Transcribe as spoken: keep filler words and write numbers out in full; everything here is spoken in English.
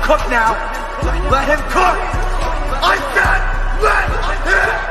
cook now. Let him cook. I said let him